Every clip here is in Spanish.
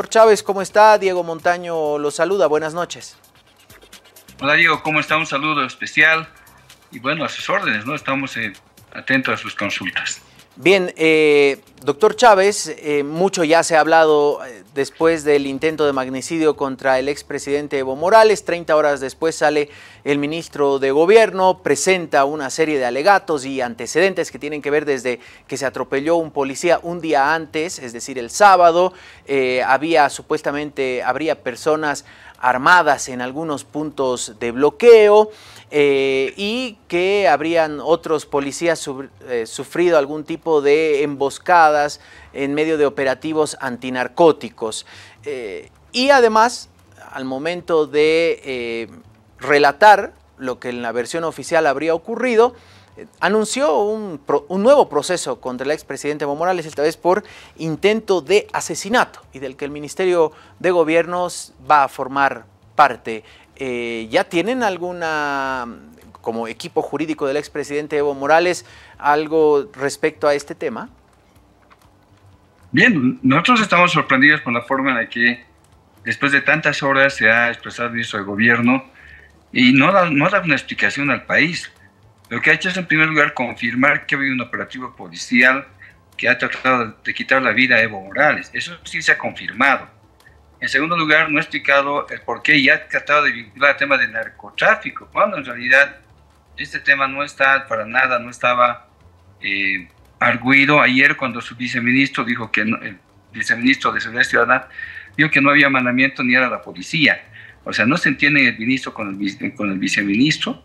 Doctor Chávez, ¿cómo está? Diego Montaño lo saluda, buenas noches. Hola Diego, ¿cómo está? Un saludo especial y bueno, a sus órdenes, ¿no? Estamos atentos a sus consultas. Bien, doctor Chávez, mucho ya se ha hablado después del intento de magnicidio contra el expresidente Evo Morales. 30 horas después sale el ministro de Gobierno, presenta una serie de alegatos y antecedentes que tienen que ver desde que se atropelló un policía un día antes, es decir, el sábado. Habría personas armadas en algunos puntos de bloqueo y que habrían otros policías sufrido algún tipo de emboscadas en medio de operativos antinarcóticos. Y además, al momento de relatar lo que en la versión oficial habría ocurrido, anunció un nuevo proceso contra el expresidente Evo Morales, esta vez por intento de asesinato, y del que el Ministerio de Gobierno va a formar parte. ¿Ya tienen alguna, como equipo jurídico del expresidente Evo Morales, algo respecto a este tema? Bien, nosotros estamos sorprendidos por la forma en la que después de tantas horas se ha expresado el ministro de Gobierno y no da una explicación al país. Lo que ha hecho es, en primer lugar, confirmar que había un operativo policial que ha tratado de quitar la vida a Evo Morales. Eso sí se ha confirmado. En segundo lugar, no ha explicado el por qué y ha tratado de vincular el tema del narcotráfico, cuando en realidad este tema no está para nada, no estaba arguido. Ayer, cuando su viceministro dijo que no, el viceministro de Seguridad Ciudadana dijo que no había mandamiento ni era la policía. O sea, no se entiende el ministro con el viceministro.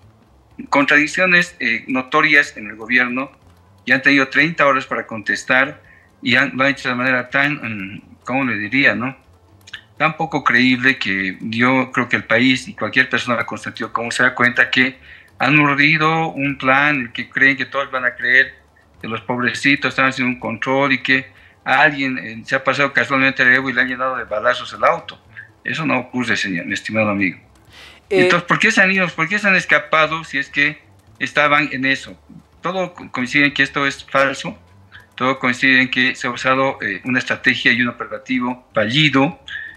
Contradicciones notorias en el gobierno, y han tenido 30 horas para contestar y lo han hecho de manera tan, ¿cómo le diría, no? Tan poco creíble que yo creo que el país y cualquier persona constante como se da cuenta que han urdido un plan que creen que todos van a creer que los pobrecitos están haciendo un control y que a alguien se ha pasado casualmente el Evo y le han llenado de balazos el auto. Eso no ocurre, señor, mi estimado amigo. Entonces, ¿por qué se han ido? ¿Por qué se han escapado si es que estaban en eso? Todo coincide en que esto es falso, todo coincide en que se ha usado una estrategia y un operativo fallido.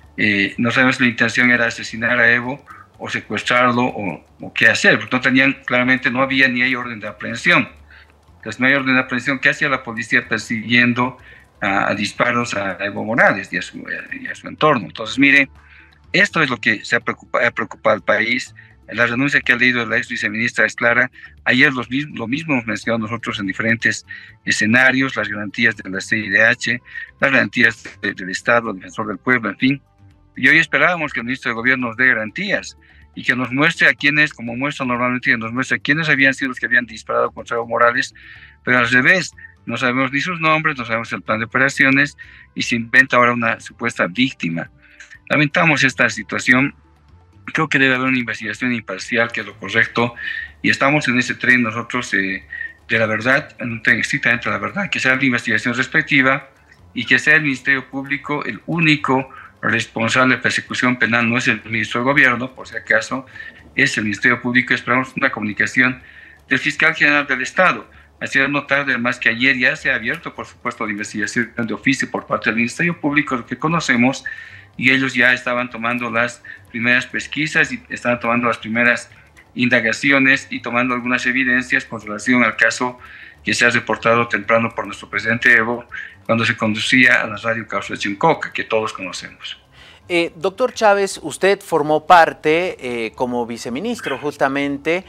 No sabemos si la intención era asesinar a Evo o secuestrarlo o qué hacer, porque claramente no había ni hay orden de aprehensión. Entonces no hay orden de aprehensión. ¿Qué hacía la policía persiguiendo a disparos a Evo Morales y a su entorno? Entonces, mire, esto es lo que ha preocupado al país. La renuncia que ha leído la ex viceministra es clara. Ayer lo mismo hemos mencionado nosotros en diferentes escenarios, las garantías de la CIDH, las garantías del Estado, el defensor del pueblo, en fin. Y hoy esperábamos que el ministro de Gobierno nos dé garantías y que nos muestre a quiénes, como muestra normalmente, que nos muestre a quiénes habían sido los que habían disparado contra Evo Morales, pero al revés, no sabemos ni sus nombres, no sabemos el plan de operaciones y se inventa ahora una supuesta víctima. Lamentamos esta situación. Creo que debe haber una investigación imparcial, que es lo correcto, y estamos en ese tren nosotros de la verdad, en un tren estrictamente de la verdad, que sea la investigación respectiva y que sea el Ministerio Público el único responsable de persecución penal. No es el ministro de Gobierno, por si acaso, es el Ministerio Público. Esperamos una comunicación del fiscal general del Estado. Hacía notar además que ayer ya se ha abierto, por supuesto, la investigación de oficio por parte del Ministerio Público, lo que conocemos, y ellos ya estaban tomando las primeras pesquisas y estaban tomando las primeras indagaciones y tomando algunas evidencias con relación al caso que se ha reportado temprano por nuestro presidente Evo cuando se conducía a la radio Causa Chincoca, que todos conocemos. Doctor Chávez, usted formó parte como viceministro justamente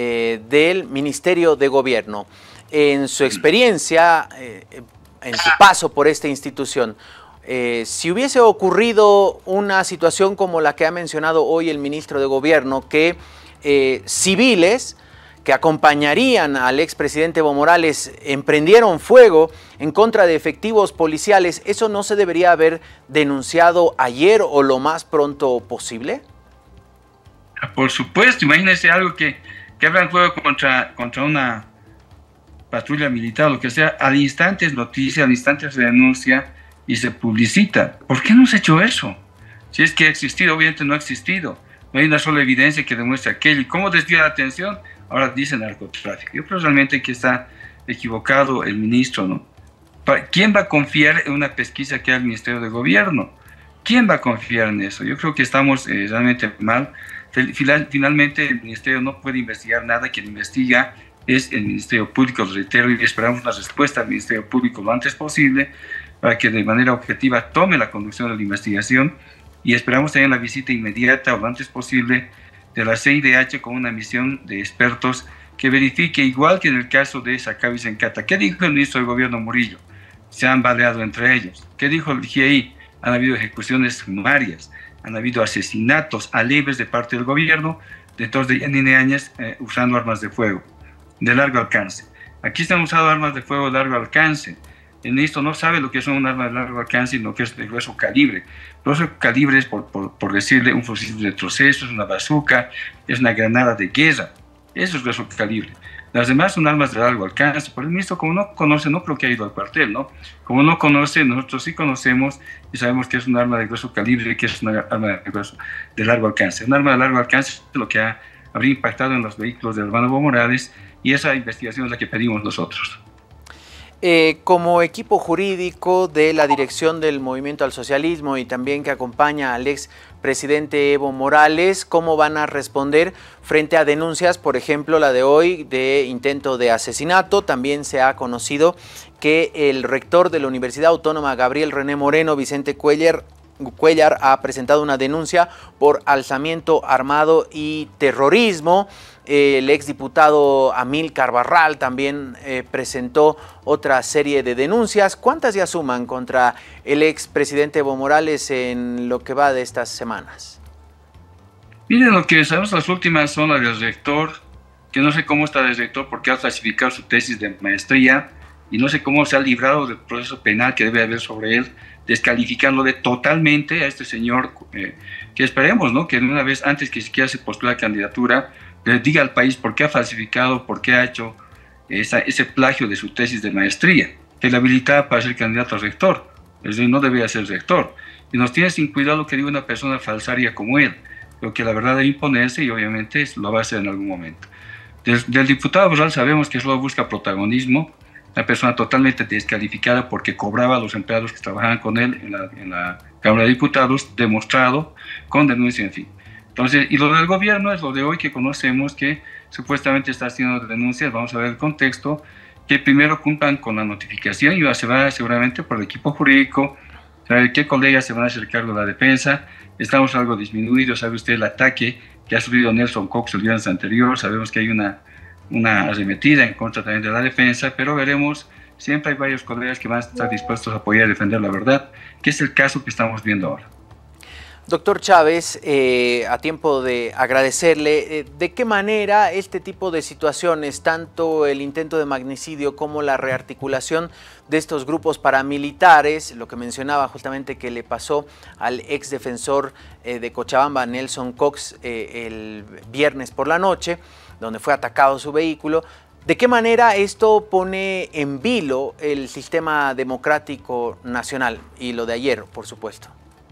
del Ministerio de Gobierno. En su experiencia, en su paso por esta institución, si hubiese ocurrido una situación como la que ha mencionado hoy el ministro de Gobierno, que civiles que acompañarían al expresidente Evo Morales emprendieron fuego en contra de efectivos policiales, ¿eso no se debería haber denunciado ayer o lo más pronto posible? Por supuesto, imagínense algo que abran fuego contra una patrulla militar, lo que sea, al instante es noticia, al instante se denuncia y se publicita. ¿Por qué no se ha hecho eso? Si es que ha existido, obviamente no ha existido. No hay una sola evidencia que demuestre aquello. ¿Y cómo desvía la atención? Ahora dice narcotráfico. Yo creo realmente que está equivocado el ministro, ¿no? ¿Quién va a confiar en una pesquisa que haga el Ministerio de Gobierno? ¿Quién va a confiar en eso? Yo creo que estamos realmente mal. Finalmente el Ministerio no puede investigar nada, quien investiga es el Ministerio Público, reitero, y esperamos una respuesta del Ministerio Público lo antes posible para que de manera objetiva tome la conducción de la investigación, y esperamos también la visita inmediata o lo antes posible de la CIDH con una misión de expertos que verifique, igual que en el caso de Sacaba y Sencata. ¿Qué dijo el ministro del Gobierno Murillo? Se han baleado entre ellos. ¿Qué dijo el GIEI? Han habido ejecuciones sumarias, han habido asesinatos aleves de parte del gobierno, de todos de Yanine Áñez, usando armas de fuego de largo alcance. Aquí están usando armas de fuego de largo alcance. El ministro no sabe lo que son un arma de largo alcance y lo que es de grueso calibre. Grueso calibre es, por decirle, un fusil de retroceso, es una bazooka, es una granada de guerra. Eso es grueso calibre. Las demás son armas de largo alcance. Por el ministro, como no conoce, no creo que haya ido al cuartel, ¿no? Como no conoce, nosotros sí conocemos y sabemos que es un arma de grueso calibre, que es una arma de largo alcance. Un arma de largo alcance es lo que habría impactado en los vehículos de hermano Evo Morales, y esa investigación es la que pedimos nosotros. Como equipo jurídico de la dirección del Movimiento al Socialismo y también que acompaña al expresidente Evo Morales, ¿cómo van a responder frente a denuncias, por ejemplo, la de hoy de intento de asesinato? También se ha conocido que el rector de la Universidad Autónoma, Gabriel René Moreno, Vicente Cuellar, ha presentado una denuncia por alzamiento armado y terrorismo. El exdiputado Amílcar Barral también presentó otra serie de denuncias. ¿Cuántas ya suman contra el expresidente Evo Morales en lo que va de estas semanas? Miren, lo que sabemos, las últimas son las del rector, que no sé cómo está el rector porque ha falsificado su tesis de maestría y no sé cómo se ha librado del proceso penal que debe haber sobre él, descalificándole totalmente a este señor, que esperemos, ¿no?, que una vez antes que siquiera se postula la candidatura, le diga al país por qué ha falsificado, por qué ha hecho ese plagio de su tesis de maestría, que le habilitaba para ser candidato a rector. Es decir, no debía ser rector. Y nos tiene sin cuidado lo que diga una persona falsaria como él, lo que la verdad debe imponerse y obviamente lo va a hacer en algún momento. Del diputado Barral sabemos que solo busca protagonismo, una persona totalmente descalificada porque cobraba a los empleados que trabajaban con él en la Cámara de Diputados, demostrado con denuncia, en fin. Entonces, y lo del gobierno es lo de hoy que conocemos, que supuestamente está haciendo denuncias. Vamos a ver el contexto, que primero cumplan con la notificación y se va seguramente por el equipo jurídico, saber qué colegas se van a hacer cargo de la defensa. Estamos algo disminuidos, sabe usted el ataque que ha sufrido Nelson Cox el viernes anterior, sabemos que hay una arremetida en contra también de la defensa, pero veremos, siempre hay varios colegas que van a estar dispuestos a apoyar y defender la verdad, que es el caso que estamos viendo ahora. Doctor Chávez, a tiempo de agradecerle, ¿de qué manera este tipo de situaciones, tanto el intento de magnicidio como la rearticulación de estos grupos paramilitares, lo que mencionaba justamente que le pasó al ex defensor de Cochabamba, Nelson Cox, el viernes por la noche, donde fue atacado su vehículo, ¿de qué manera esto pone en vilo el sistema democrático nacional? Y lo de ayer, por supuesto.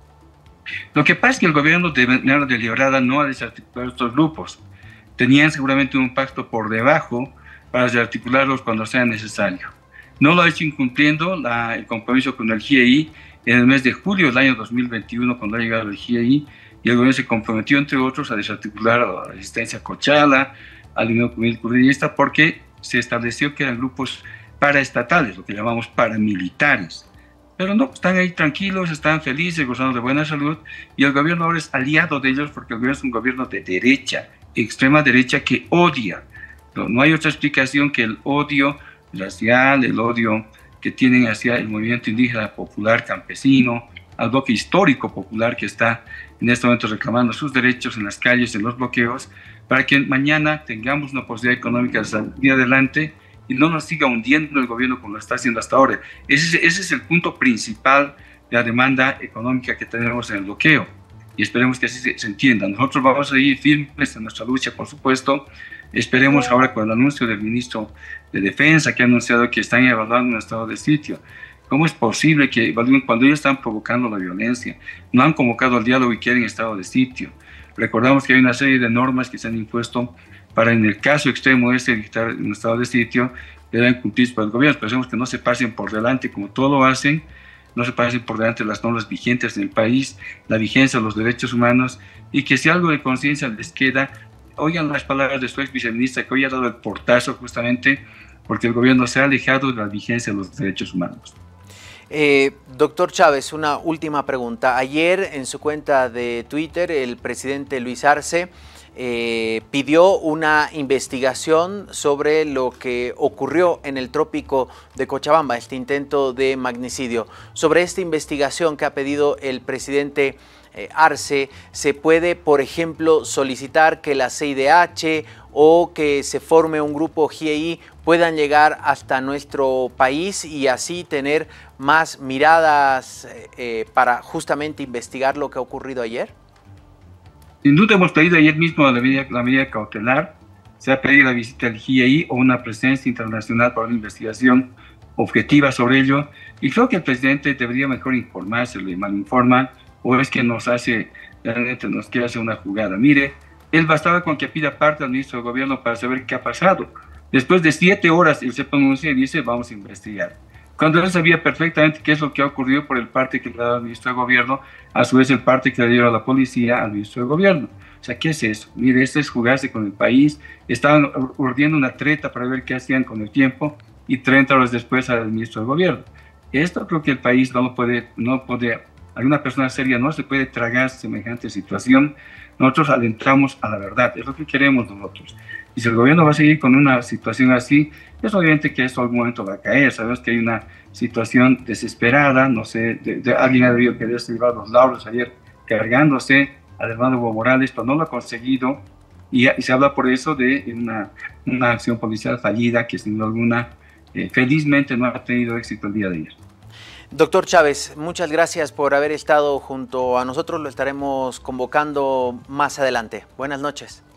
Lo que pasa es que el gobierno de manera deliberada no ha desarticulado estos grupos. Tenían seguramente un pacto por debajo para desarticularlos cuando sea necesario. No lo ha hecho incumpliendo el compromiso con el GIEI en el mes de julio del año 2021, cuando ha llegado el GIEI, y el gobierno se comprometió, entre otros, a desarticular a la resistencia Cochala, al Unión Comunista, porque se estableció que eran grupos paraestatales, lo que llamamos paramilitares. Pero no, están ahí tranquilos, están felices, gozando de buena salud, y el gobierno ahora es aliado de ellos porque el gobierno es un gobierno de derecha, extrema derecha, que odia. No hay otra explicación que el odio racial, el odio que tienen hacia el movimiento indígena popular campesino, al bloque histórico popular que está en este momento reclamando sus derechos en las calles, en los bloqueos, para que mañana tengamos una posibilidad económica de salir adelante y no nos siga hundiendo el gobierno como lo está haciendo hasta ahora. Ese es el punto principal de la demanda económica que tenemos en el bloqueo, y esperemos que así se entienda. Nosotros vamos a seguir firmes en nuestra lucha, por supuesto. Esperemos ahora con el anuncio del ministro de Defensa, que ha anunciado que están evaluando un estado de sitio. ¿Cómo es posible que evalúen cuando ellos están provocando la violencia? No han convocado al diálogo y quieren estado de sitio. Recordamos que hay una serie de normas que se han impuesto para, en el caso extremo de dictar un estado de sitio, deben cumplirse por el gobierno. Esperemos que no se pasen por delante como todo lo hacen, no se pasen por delante las normas vigentes en el país, la vigencia de los derechos humanos, y que si algo de conciencia les queda, oigan las palabras de su ex viceministra, que hoy ha dado el portazo justamente porque el gobierno se ha alejado de la vigencia de los derechos humanos. Doctor Chávez, una última pregunta. Ayer en su cuenta de Twitter el presidente Luis Arce pidió una investigación sobre lo que ocurrió en el trópico de Cochabamba, este intento de magnicidio. Sobre esta investigación que ha pedido el presidente Arce, ¿se puede, por ejemplo, solicitar que la CIDH o que se forme un grupo GIEI puedan llegar hasta nuestro país y así tener más miradas para justamente investigar lo que ha ocurrido ayer? Sin duda hemos pedido ayer mismo la medida cautelar, se ha pedido la visita del GIEI o una presencia internacional para una investigación objetiva sobre ello, y creo que el presidente debería mejor informarse, le malinforman, o es que realmente nos quiere hacer una jugada. Mire, él bastaba con que pida parte al ministro de Gobierno para saber qué ha pasado. Después de 7 horas él se pronuncia y dice vamos a investigar. Cuando él sabía perfectamente qué es lo que ha ocurrido por el parte que le ha dado al ministro de Gobierno, a su vez el parte que le dio a la policía al ministro de Gobierno. O sea, ¿qué es eso? Mire, esto es jugarse con el país. Estaban urdiendo una treta para ver qué hacían con el tiempo y 30 horas después al ministro de Gobierno. Esto creo que el país no puede, alguna persona seria no se puede tragar semejante situación. Nosotros alentamos a la verdad, es lo que queremos nosotros. Y si el gobierno va a seguir con una situación así, es obviamente que esto en algún momento va a caer. Sabemos que hay una situación desesperada, no sé, alguien ha debido quererse llevar los lauros ayer cargándose al hermano Evo Morales, pero no lo ha conseguido, y se habla por eso de una acción policial fallida que sin duda alguna, felizmente no ha tenido éxito el día de ayer. Doctor Chávez, muchas gracias por haber estado junto a nosotros, lo estaremos convocando más adelante. Buenas noches.